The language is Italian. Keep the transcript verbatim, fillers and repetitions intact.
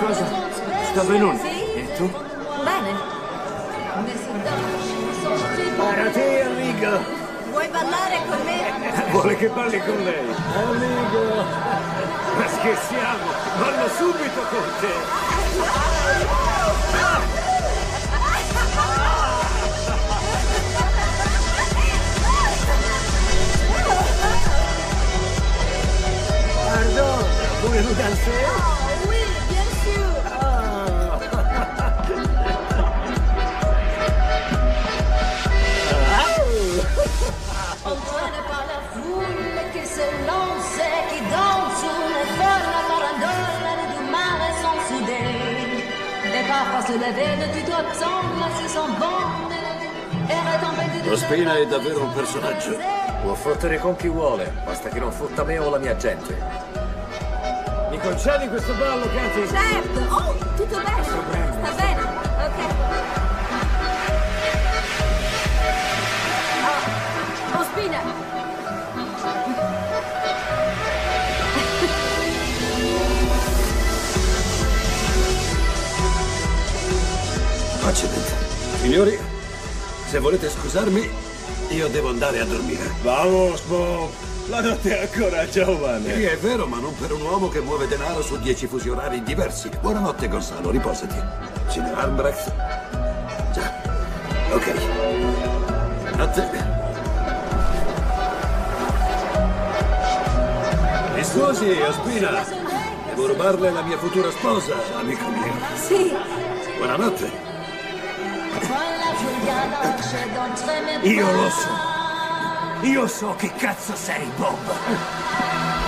cosa? Sto benone. E tu? Bene. Para te, amico. Vuoi ballare con me? Vuole che balli con lei? Amico. Ma scherziamo. Ballo subito con te. Pardon, voulez-vous danser? Oh, oui, bien sûr. On traîne par la foule qui se lance et qui danse sur les folles la farandole du mare sont soudées. Les parfums se levaient, tu t'attends, si son bon e retombé Lo Spina è davvero un personaggio. Può fottere con chi vuole, basta che non fotta me o la mia gente. Mi concedi questo ballo, Cathy? Certo! Oh, tutto bene! Sta bene? Ok. Oh, oh Spina! Accidenti. Signori, se volete scusarmi, io devo andare a dormire. Vamos, Bob. La notte è ancora giovane. Sì, è vero, ma non per un uomo che muove denaro su dieci fusi orari diversi. Buonanotte, Gonzalo, riposati. Signor Albrecht? Già. Ok. Notte. Mi scusi, Ospina. Devo rubarle la mia futura sposa, amico mio. Sì. Buonanotte. Io lo so. Io so che cazzo sei, Bob.